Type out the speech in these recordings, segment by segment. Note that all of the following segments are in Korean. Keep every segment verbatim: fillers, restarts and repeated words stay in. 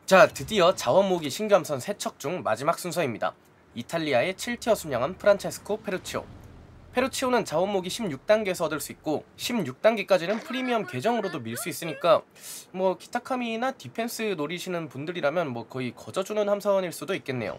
자, 드디어 자원 모으기 신규 함선 세척 중 마지막 순서입니다. 이탈리아의 칠 티어 순양함 프란체스코 페루치오. 페루치오는 자원 모으기 십육 단계에서 얻을 수 있고 십육 단계까지는 프리미엄 계정으로도 밀 수 있으니까 뭐 기타카미나 디펜스 노리시는 분들이라면 뭐 거의 거저주는 함선일 수도 있겠네요.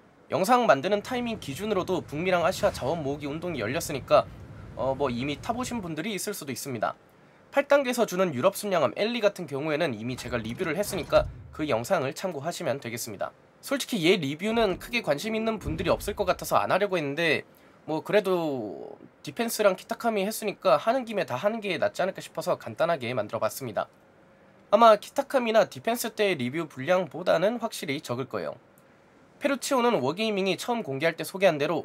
영상 만드는 타이밍 기준으로도 북미랑 아시아 자원 모으기 운동이 열렸으니까 어 뭐 이미 타보신 분들이 있을 수도 있습니다. 팔 단계에서 주는 유럽 순양함 엘리 같은 경우에는 이미 제가 리뷰를 했으니까 그 영상을 참고하시면 되겠습니다. 솔직히 얘 리뷰는 크게 관심 있는 분들이 없을 것 같아서 안 하려고 했는데 뭐 그래도 디펜스랑 키타카미 했으니까 하는 김에 다 하는 게 낫지 않을까 싶어서 간단하게 만들어 봤습니다. 아마 키타카미나 디펜스 때의 리뷰 분량보다는 확실히 적을 거예요. 페루치오는 워게이밍이 처음 공개할 때 소개한 대로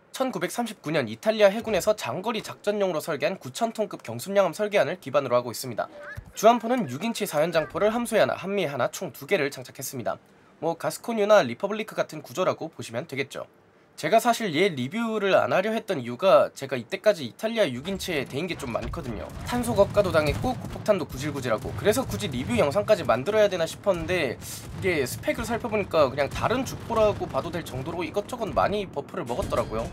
천구백삼십구 년 이탈리아 해군에서 장거리 작전용으로 설계한 구천 톤급 경순양함 설계안을 기반으로 하고 있습니다. 주함포는 육 인치 사연장포를 함수에 하나, 한미에 하나 총 두 개를 장착했습니다. 뭐 가스코뉴나 리퍼블리크 같은 구조라고 보시면 되겠죠. 제가 사실 얘 리뷰를 안 하려 했던 이유가 제가 이때까지 이탈리아 육 인치에 대인 게 좀 많거든요. 탄소 억가도 당했고 고폭탄도 구질구질하고, 그래서 굳이 리뷰 영상까지 만들어야 되나 싶었는데 이게 스펙을 살펴보니까 그냥 다른 주포라고 봐도 될 정도로 이것저것 많이 버프를 먹었더라고요.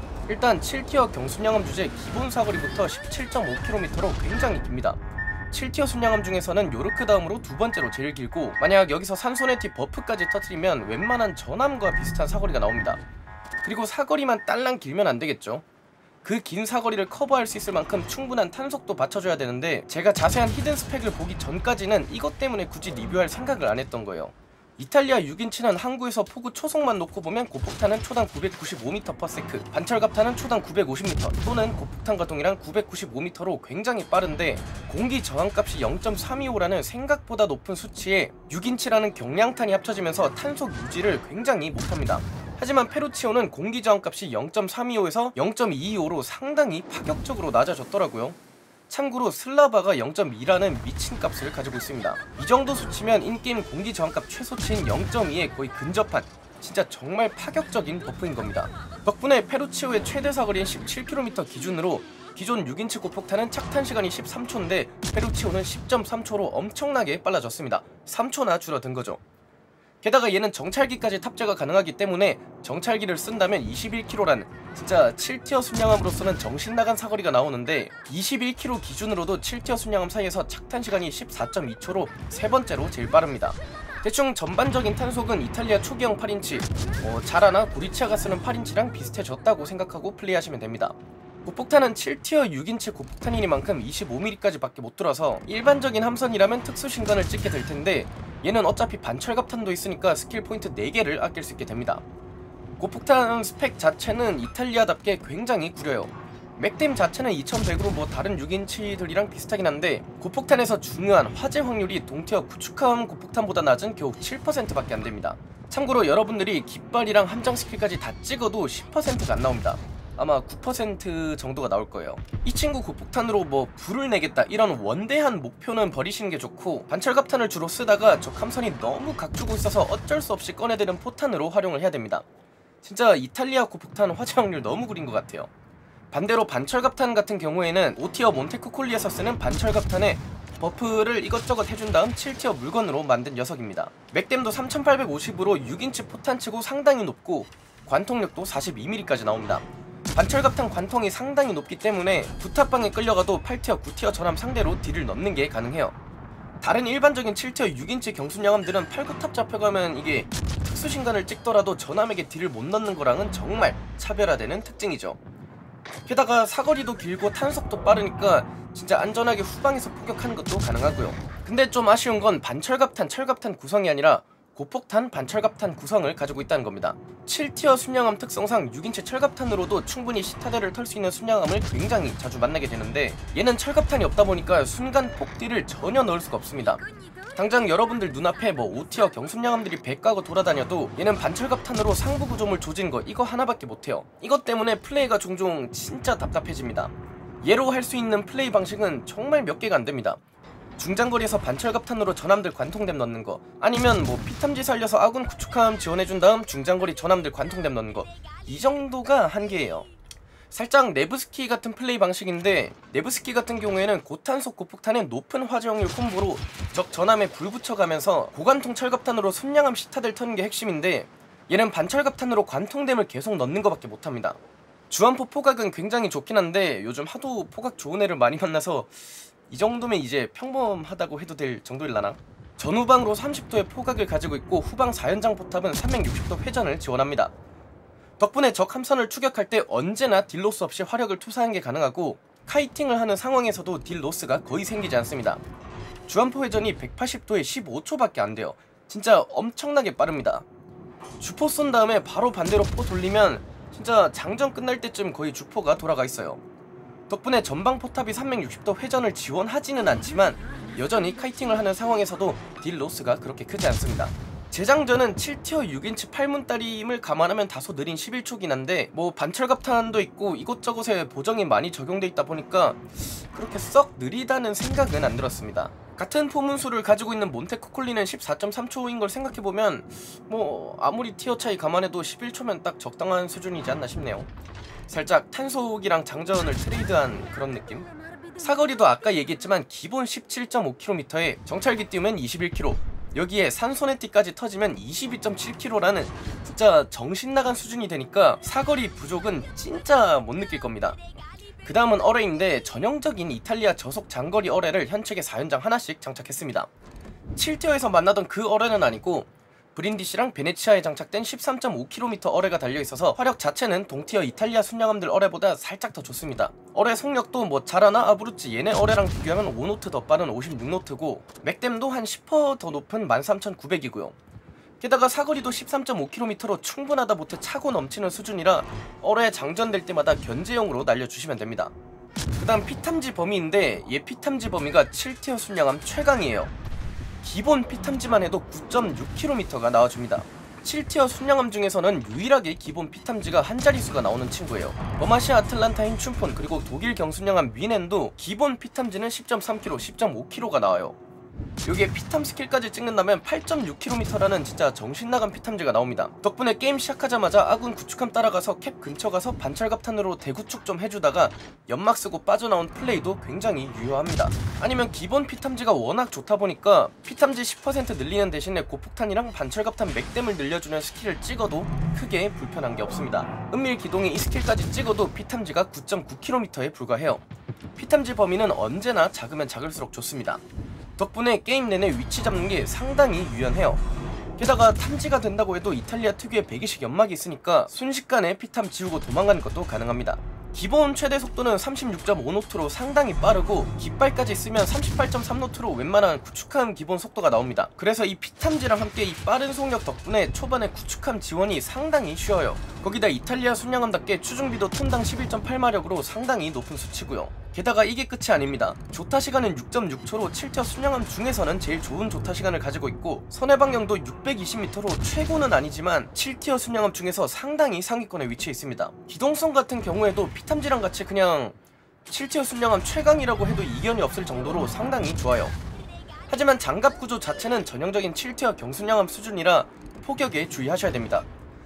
일단 칠 티어 경순양함 주제 기본 사거리부터 십칠 점 오 킬로미터로 굉장히 깁니다. 칠 티어 순양함 중에서는 요르크 다음으로 두 번째로 제일 길고, 만약 여기서 산소네티 버프까지 터뜨리면 웬만한 전함과 비슷한 사거리가 나옵니다. 그리고 사거리만 딸랑 길면 안되겠죠. 그 긴 사거리를 커버할 수 있을 만큼 충분한 탄속도 받쳐줘야 되는데 제가 자세한 히든 스펙을 보기 전까지는 이것 때문에 굳이 리뷰할 생각을 안 했던 거예요. 이탈리아 육 인치는 항구에서 포구 초속만 놓고 보면 고폭탄은 초당 구백구십오 미터 퍼 세크, 반철갑탄은 초당 구백오십 미터 또는 고폭탄 가동이랑 구백구십오 미터로 굉장히 빠른데 공기 저항값이 영 점 삼이오라는 생각보다 높은 수치에 육 인치라는 경량탄이 합쳐지면서 탄속 유지를 굉장히 못합니다. 하지만 페루치오는 공기 저항값이 영 점 삼이오에서 영 점 이이오로 상당히 파격적으로 낮아졌더라고요. 참고로 슬라바가 영 점 이라는 미친 값을 가지고 있습니다. 이 정도 수치면 인게임 공기 저항값 최소치인 영 점 이에 거의 근접한 진짜 정말 파격적인 버프인 겁니다. 덕분에 페루치오의 최대 사거리인 십칠 킬로미터 기준으로 기존 육 인치 고폭탄은 착탄 시간이 십삼 초인데 페루치오는 십 점 삼 초로 엄청나게 빨라졌습니다. 삼 초나 줄어든 거죠. 게다가 얘는 정찰기까지 탑재가 가능하기 때문에 정찰기를 쓴다면 이십일 킬로미터라는 진짜 칠 티어 순양함으로서는 정신나간 사거리가 나오는데 이십일 킬로미터 기준으로도 칠 티어 순양함 사이에서 착탄 시간이 십사 점 이 초로 세 번째로 제일 빠릅니다. 대충 전반적인 탄속은 이탈리아 초기형 팔 인치, 어, 자라나 보리치아가 쓰는 팔 인치랑 비슷해졌다고 생각하고 플레이하시면 됩니다. 고폭탄은 칠 티어 육 인치 고폭탄이니만큼 이십오 밀리미터까지 밖에 못 들어서 일반적인 함선이라면 특수 신관을 찍게 될 텐데 얘는 어차피 반철갑탄도 있으니까 스킬 포인트 네 개를 아낄 수 있게 됩니다. 고폭탄 스펙 자체는 이탈리아답게 굉장히 구려요. 맥댐 자체는 이천백으로 뭐 다른 육 인치들이랑 비슷하긴 한데 고폭탄에서 중요한 화재 확률이 동티어 구축함 고폭탄보다 낮은 겨우 칠 퍼센트 밖에 안됩니다. 참고로 여러분들이 깃발이랑 함장 스킬까지 다 찍어도 십 퍼센트가 안 나옵니다. 아마 구 퍼센트 정도가 나올 거예요. 이 친구 고폭탄으로 뭐 불을 내겠다 이런 원대한 목표는 버리시는 게 좋고, 반철갑탄을 주로 쓰다가 적 함선이 너무 각주고 있어서 어쩔 수 없이 꺼내드는 포탄으로 활용을 해야 됩니다. 진짜 이탈리아 고폭탄 화재 확률 너무 구린 것 같아요. 반대로 반철갑탄 같은 경우에는 오 티어 몬테코콜리에서 쓰는 반철갑탄에 버프를 이것저것 해준 다음 칠 티어 물건으로 만든 녀석입니다. 맥댐도 삼천팔백오십으로 육 인치 포탄치고 상당히 높고 관통력도 사십이 밀리미터까지 나옵니다. 반철갑탄 관통이 상당히 높기 때문에 부탑방에 끌려가도 팔 티어, 구 티어 전함 상대로 딜을 넣는 게 가능해요. 다른 일반적인 칠 티어 육 인치 경순양함들은 팔, 구 탑 잡혀가면 이게 특수신간을 찍더라도 전함에게 딜을 못 넣는 거랑은 정말 차별화되는 특징이죠. 게다가 사거리도 길고 탄속도 빠르니까 진짜 안전하게 후방에서 포격하는 것도 가능하고요. 근데 좀 아쉬운 건 반철갑탄, 철갑탄 구성이 아니라 고폭탄, 반철갑탄 구성을 가지고 있다는 겁니다. 칠 티어 순양함 특성상 육 인치 철갑탄으로도 충분히 시타델을 털 수 있는 순양함을 굉장히 자주 만나게 되는데 얘는 철갑탄이 없다 보니까 순간 폭딜을 전혀 넣을 수가 없습니다. 당장 여러분들 눈앞에 뭐 오 티어 경순양함들이 배 까고 돌아다녀도 얘는 반철갑탄으로 상부 구조물 조진 거 이거 하나밖에 못해요. 이것 때문에 플레이가 종종 진짜 답답해집니다. 얘로 할 수 있는 플레이 방식은 정말 몇 개가 안됩니다. 중장거리에서 반철갑탄으로 전함들 관통댐 넣는 거, 아니면 뭐 피탐지 살려서 아군 구축함 지원해준 다음 중장거리 전함들 관통댐 넣는 거, 이 정도가 한계예요. 살짝 네브스키 같은 플레이 방식인데, 네브스키 같은 경우에는 고탄속 고폭탄의 높은 화재역률 콤보로 적 전함에 불 붙여가면서 고관통 철갑탄으로 순양함 시타들 터는 게 핵심인데, 얘는 반철갑탄으로 관통댐을 계속 넣는 것밖에 못합니다. 주한포 포각은 굉장히 좋긴 한데 요즘 하도 포각 좋은 애를 많이 만나서 이 정도면 이제 평범하다고 해도 될 정도일라나? 전후방으로 삼십 도의 포각을 가지고 있고 후방 사 연장 포탑은 삼백육십 도 회전을 지원합니다. 덕분에 적 함선을 추격할 때 언제나 딜 로스 없이 화력을 투사하는 게 가능하고, 카이팅을 하는 상황에서도 딜 로스가 거의 생기지 않습니다. 주한포 회전이 백팔십 도에 십오 초밖에 안 돼요. 진짜 엄청나게 빠릅니다. 주포 쏜 다음에 바로 반대로 포 돌리면 진짜 장전 끝날 때쯤 거의 주포가 돌아가 있어요. 덕분에 전방 포탑이 삼백육십 도 회전을 지원하지는 않지만 여전히 카이팅을 하는 상황에서도 딜 로스가 그렇게 크지 않습니다. 재장전은 칠 티어 육 인치 팔 문따림을 감안하면 다소 느린 십일 초긴 한데, 뭐 반철갑탄도 있고 이곳저곳에 보정이 많이 적용돼 있다 보니까 그렇게 썩 느리다는 생각은 안 들었습니다. 같은 포문수를 가지고 있는 몬테코콜리는 십사 점 삼 초인 걸 생각해보면 뭐 아무리 티어 차이 감안해도 십일 초면 딱 적당한 수준이지 않나 싶네요. 살짝 탄속이랑 장전을 트레이드한 그런 느낌? 사거리도 아까 얘기했지만 기본 십칠 점 오 킬로미터에 정찰기 띄우면 이십일 킬로미터, 여기에 산소네티까지 터지면 이십이 점 칠 킬로미터라는 진짜 정신나간 수준이 되니까 사거리 부족은 진짜 못 느낄 겁니다. 그 다음은 어뢰인데, 전형적인 이탈리아 저속 장거리 어뢰를 현책에 사 연장 하나씩 장착했습니다. 칠 티어에서 만나던 그 어뢰는 아니고 브린디시랑 베네치아에 장착된 십삼 점 오 킬로미터 어뢰가 달려있어서 화력 자체는 동티어 이탈리아 순양함들 어뢰보다 살짝 더 좋습니다. 어뢰 속력도 뭐 자라나 아브루찌 얘네 어뢰랑 비교하면 오 노트 더 빠른 오십육 노트고, 맥댐도 한 십 퍼센트 더 높은 만 삼천구백이고요 게다가 사거리도 십삼 점 오 킬로미터로 충분하다 못해 차고 넘치는 수준이라 어뢰 장전될 때마다 견제용으로 날려주시면 됩니다. 그 다음 피탐지 범위인데, 얘 피탐지 범위가 칠 티어 순양함 최강이에요. 기본 피탐지만 해도 구 점 육 킬로미터가 나와줍니다. 칠 티어 순양함 중에서는 유일하게 기본 피탐지가 한 자릿수가 나오는 친구예요. 버마시아 아틀란타인 춘폰 그리고 독일 경순양함 위넨도 기본 피탐지는 십 점 삼 킬로미터, 십 점 오 킬로미터가 나와요. 여기에 피탐 스킬까지 찍는다면 팔 점 육 킬로미터라는 진짜 정신나간 피탐지가 나옵니다. 덕분에 게임 시작하자마자 아군 구축함 따라가서 캡 근처 가서 반철갑탄으로 대구축 좀 해주다가 연막 쓰고 빠져나온 플레이도 굉장히 유효합니다. 아니면 기본 피탐지가 워낙 좋다 보니까 피탐지 십 퍼센트 늘리는 대신에 고폭탄이랑 반철갑탄 맥댐을 늘려주는 스킬을 찍어도 크게 불편한 게 없습니다. 은밀 기동에 이 스킬까지 찍어도 피탐지가 구 점 구 킬로미터에 불과해요. 피탐지 범위는 언제나 작으면 작을수록 좋습니다. 덕분에 게임 내내 위치 잡는 게 상당히 유연해요. 게다가 탐지가 된다고 해도 이탈리아 특유의 배기식 연막이 있으니까 순식간에 피탐 지우고 도망가는 것도 가능합니다. 기본 최대 속도는 삼십육 점 오 노트로 상당히 빠르고, 깃발까지 쓰면 삼십팔 점 삼 노트로 웬만한 구축함 기본 속도가 나옵니다. 그래서 이 피탐지랑 함께 이 빠른 속력 덕분에 초반에 구축함 지원이 상당히 쉬워요. 거기다 이탈리아 순양함답게 추중비도 톤당 십일 점 팔 마력으로 상당히 높은 수치고요. 게다가 이게 끝이 아닙니다. 조타 시간은 육 점 육 초로 칠 티어 순양함 중에서는 제일 좋은 조타 시간을 가지고 있고, 선회 방향도 육백이십 미터로 최고는 아니지만 칠 티어 순양함 중에서 상당히 상위권에 위치해 있습니다. 기동성 같은 경우에도 피탐지랑 같이 그냥 칠 티어 순양함 최강이라고 해도 이견이 없을 정도로 상당히 좋아요. 하지만 장갑 구조 자체는 전형적인 칠 티어 경순양함 수준이라 포격에 주의하셔야 됩니다.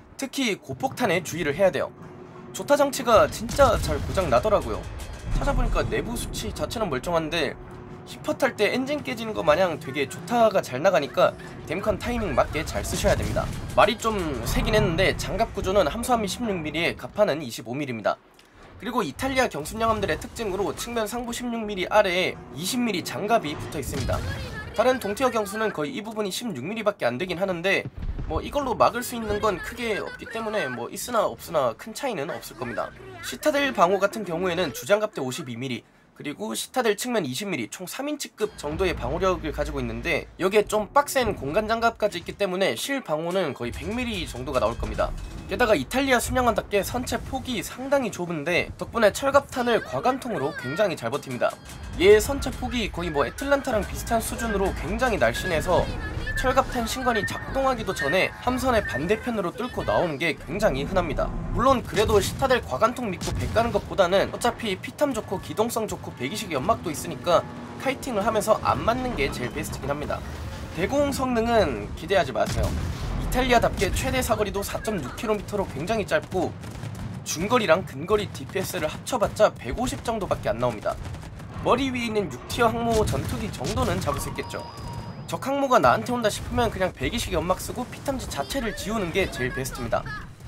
특히 고폭탄에 주의를 해야 돼요. 조타 장치가 진짜 잘 고장 나더라고요. 찾아보니까 내부 수치 자체는 멀쩡한데 히퍼 탈 때 엔진 깨지는 거 마냥 되게 조타가 잘 나가니까 댐컨 타이밍 맞게 잘 쓰셔야 됩니다. 말이 좀 세긴 했는데 장갑 구조는 함수함이 십육 밀리미터에 갑판은 이십오 밀리미터입니다. 그리고 이탈리아 경순양함들의 특징으로 측면 상부 십육 밀리미터 아래에 이십 밀리미터 장갑이 붙어 있습니다. 다른 동티어 경수는 거의 이 부분이 십육 밀리미터밖에 안 되긴 하는데, 뭐 이걸로 막을 수 있는 건 크게 없기 때문에 뭐 있으나 없으나 큰 차이는 없을 겁니다. 시타델 방호 같은 경우에는 주장갑대 오십이 밀리미터 그리고 시타델 측면 이십 밀리미터 총 삼 인치급 정도의 방호력을 가지고 있는데, 여기에 좀 빡센 공간 장갑까지 있기 때문에 실 방호는 거의 백 밀리미터 정도가 나올 겁니다. 게다가 이탈리아 순양함답게 선체 폭이 상당히 좁은데 덕분에 철갑탄을 과관통으로 굉장히 잘 버팁니다. 얘 선체 폭이 거의 뭐 애틀란타랑 비슷한 수준으로 굉장히 날씬해서 철갑탄 신관이 작동하기도 전에 함선의 반대편으로 뚫고 나오는 게 굉장히 흔합니다. 물론 그래도 시타델 과관통 믿고 배 가는 것보다는 어차피 피탐 좋고 기동성 좋고 배기식 연막도 있으니까 카이팅을 하면서 안 맞는 게 제일 베스트긴 합니다. 대공 성능은 기대하지 마세요. 이탈리아답게 최대 사거리도 사 점 육 킬로미터로 굉장히 짧고, 중거리랑 근거리 디피에스를 합쳐봤자 백오십 정도밖에 안 나옵니다. 머리 위에 있는 육 티어 항모 전투기 정도는 잡을 수 있겠죠. 적 항모가 나한테 온다 싶으면 그냥 배기식 연막 쓰고 피탐지 자체를 지우는 게 제일 베스트입니다.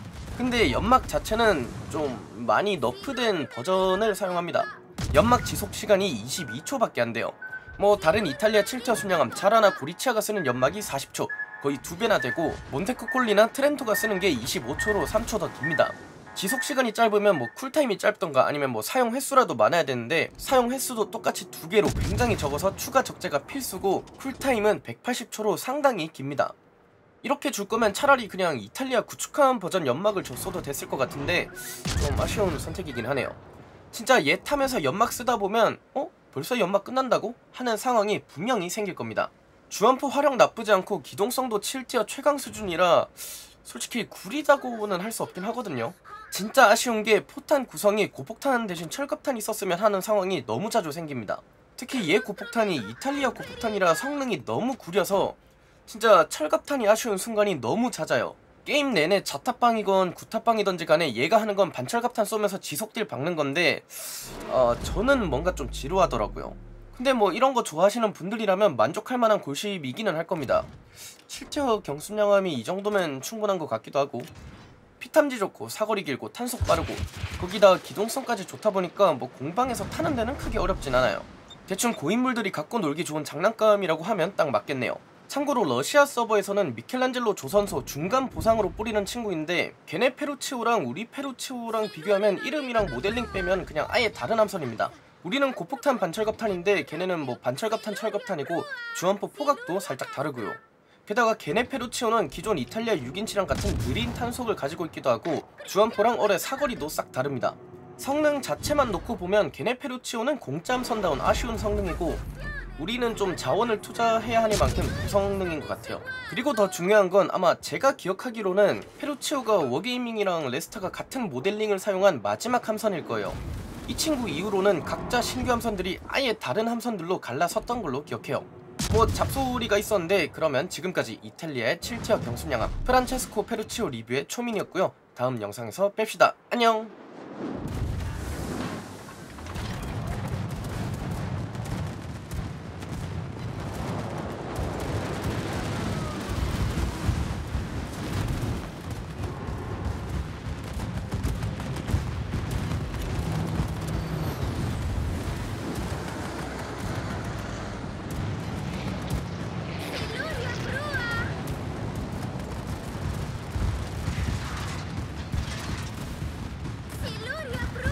근데 연막 자체는 좀 많이 너프된 버전을 사용합니다. 연막 지속 시간이 이십이 초밖에 안 돼요. 뭐 다른 이탈리아 칠 티어 순양함 자라나 고리치아가 쓰는 연막이 사십 초, 거의 두 배나 되고 몬테크콜리나 트렌토가 쓰는 게 이십오 초로 삼 초 더 깁니다. 지속 시간이 짧으면 뭐 쿨타임이 짧던가 아니면 뭐 사용 횟수라도 많아야 되는데 사용 횟수도 똑같이 두 개로 굉장히 적어서 추가 적재가 필수고 쿨타임은 백팔십 초로 상당히 깁니다. 이렇게 줄 거면 차라리 그냥 이탈리아 구축함 버전 연막을 줬어도 됐을 것 같은데 좀 아쉬운 선택이긴 하네요. 진짜 얘 타면서 연막 쓰다 보면 어? 벌써 연막 끝난다고? 하는 상황이 분명히 생길 겁니다. 주안포 활용 나쁘지 않고 기동성도 칠 티어 최강 수준이라 솔직히 구리다고는 할 수 없긴 하거든요. 진짜 아쉬운 게 포탄 구성이 고폭탄 대신 철갑탄이 있었으면 하는 상황이 너무 자주 생깁니다. 특히 얘 고폭탄이 이탈리아 고폭탄이라 성능이 너무 구려서 진짜 철갑탄이 아쉬운 순간이 너무 잦아요. 게임 내내 자탑방이건 구탑방이던지 간에 얘가 하는 건 반철갑탄 쏘면서 지속딜 박는 건데 어, 저는 뭔가 좀 지루하더라고요. 근데 뭐 이런 거 좋아하시는 분들이라면 만족할 만한 골십이기는 할 겁니다. 칠 티어 경순양함이 이 정도면 충분한 것 같기도 하고 피탐지 좋고 사거리 길고 탄속 빠르고 거기다 기동성까지 좋다 보니까 뭐 공방에서 타는 데는 크게 어렵진 않아요. 대충 고인물들이 갖고 놀기 좋은 장난감이라고 하면 딱 맞겠네요. 참고로 러시아 서버에서는 미켈란젤로 조선소 중간 보상으로 뿌리는 친구인데 걔네 페루치오랑 우리 페루치오랑 비교하면 이름이랑 모델링 빼면 그냥 아예 다른 함선입니다. 우리는 고폭탄 반철갑탄인데 걔네는 뭐 반철갑탄 철갑탄이고 주안포 포각도 살짝 다르고요. 게다가 걔네 페루치오는 기존 이탈리아 육 인치랑 같은 느린 탄속을 가지고 있기도 하고 주안포랑 어뢰 사거리도 싹 다릅니다. 성능 자체만 놓고 보면 걔네 페루치오는 공짜 함선다운 아쉬운 성능이고 우리는 좀 자원을 투자해야 하니만큼 고성능인 것 같아요. 그리고 더 중요한 건 아마 제가 기억하기로는 페루치오가 워게이밍이랑 레스타가 같은 모델링을 사용한 마지막 함선일 거예요. 이 친구 이후로는 각자 신규 함선들이 아예 다른 함선들로 갈라섰던 걸로 기억해요. 뭐 잡소리가 있었는데 그러면 지금까지 이탈리아의 칠 티어 경순양함 프란체스코 페루치오 리뷰의 초민이었고요. 다음 영상에서 뵙시다. 안녕. Siluria Brua!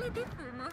nuvole di fumo.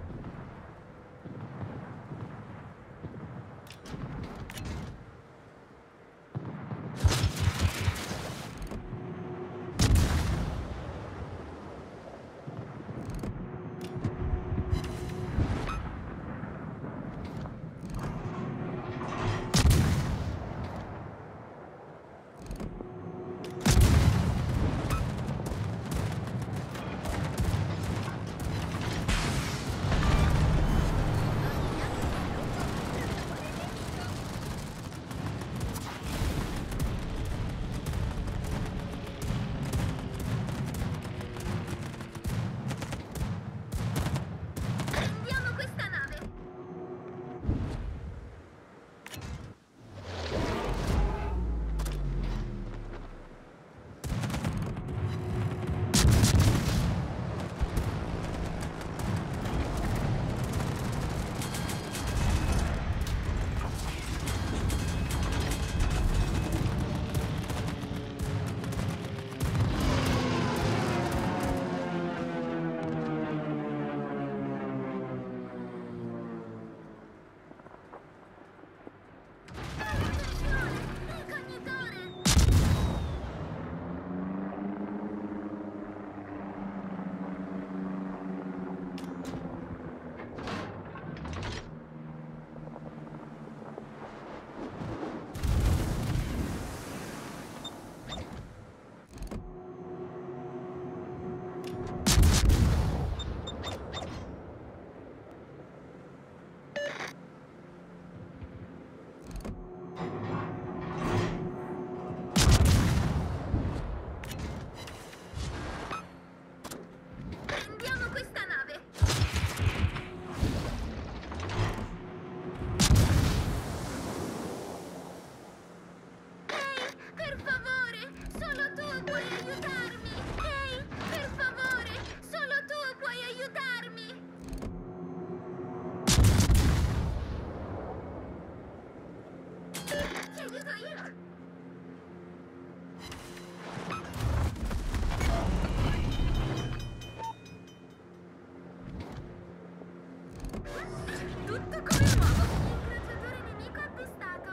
Tutto come nuovo! Incrociatore nemico avvistato!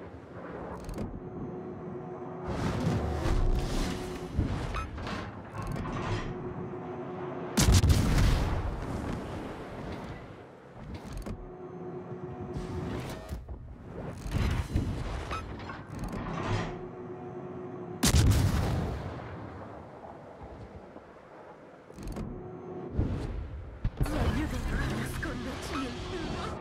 Ti aiuterò a nasconderci nel fumo!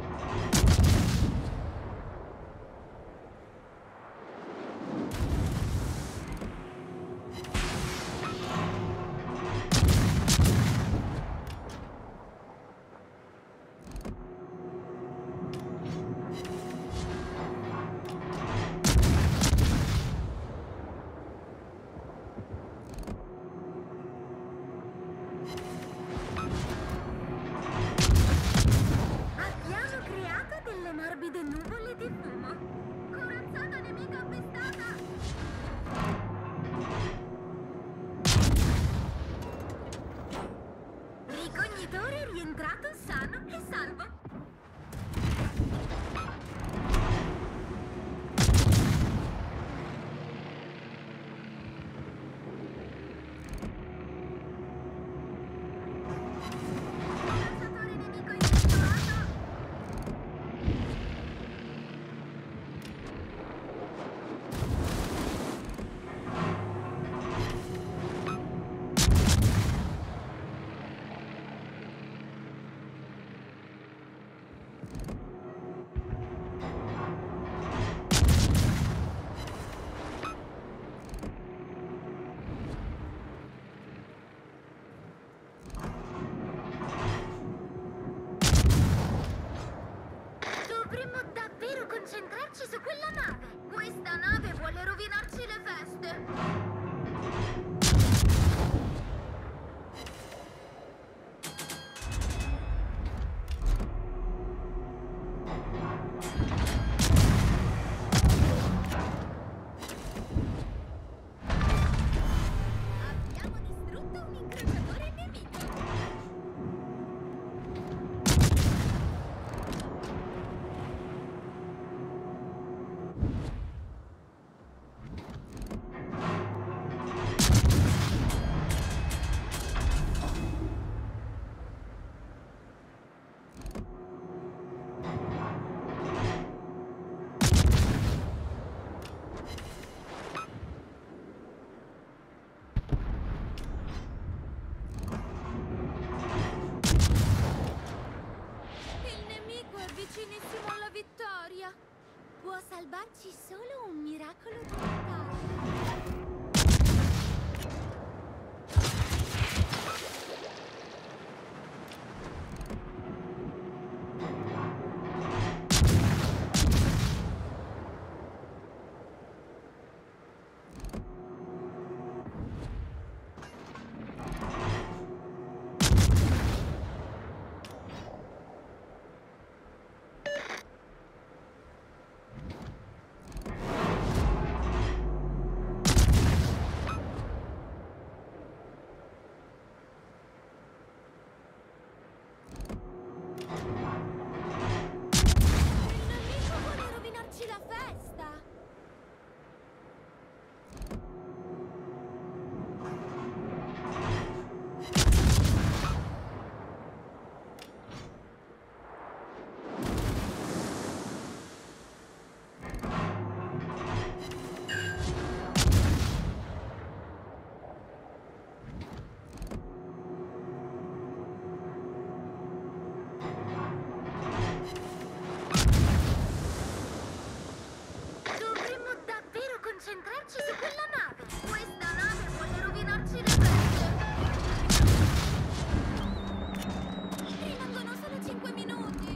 Abbiamo creato delle morbide nuvole di fumo. Corazzata nemica avvistata! Ricognitore rientrato sano e salvo. Corazzatore nemico individuato. Dovremmo davvero concentrarci su quella nave. Questa nave vuole rovinarci le feste. Abbiamo distrutto un incrociatore nemico. vicinissimo alla vittoria. Può salvarci solo un miracolo di Natale. La festa! Concentrarci su quella nave! Questa nave vuole rovinarci le feste! Rimangono solo cinque minuti!